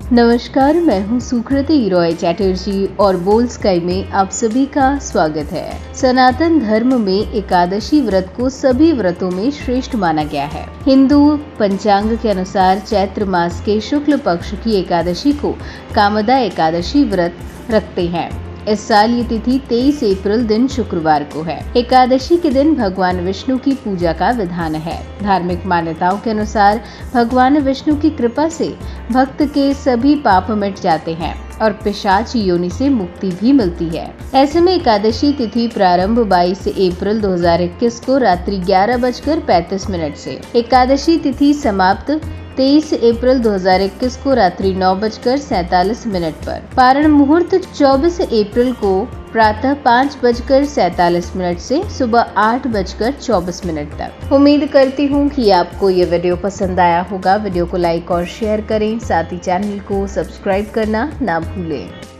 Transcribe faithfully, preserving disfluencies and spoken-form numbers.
नमस्कार, मैं हूं सुकृति रॉय चैटर्जी और बोल स्काई में आप सभी का स्वागत है। सनातन धर्म में एकादशी व्रत को सभी व्रतों में श्रेष्ठ माना गया है। हिंदू पंचांग के अनुसार चैत्र मास के शुक्ल पक्ष की एकादशी को कामदा एकादशी व्रत रखते हैं। इस साल ये तिथि तेईस अप्रैल दिन शुक्रवार को है। एकादशी के दिन भगवान विष्णु की पूजा का विधान है। धार्मिक मान्यताओं के अनुसार भगवान विष्णु की कृपा से भक्त के सभी पाप मिट जाते हैं और पिशाच योनि से मुक्ति भी मिलती है। ऐसे में एकादशी तिथि प्रारंभ बाईस अप्रैल दो हज़ार इक्कीस को रात्रि ग्यारह बजकर पैंतीस मिनट से, एकादशी तिथि समाप्त तेईस अप्रैल दो हज़ार इक्कीस को रात्रि नौ बजकर सैतालीस मिनट पर। पारण मुहूर्त चौबीस अप्रैल को प्रातः पाँच बजकर सैतालीस मिनट से सुबह आठ बजकर चौबीस मिनट तक। उम्मीद करती हूँ कि आपको ये वीडियो पसंद आया होगा। वीडियो को लाइक और शेयर करें, साथ ही चैनल को सब्सक्राइब करना ना भूलें।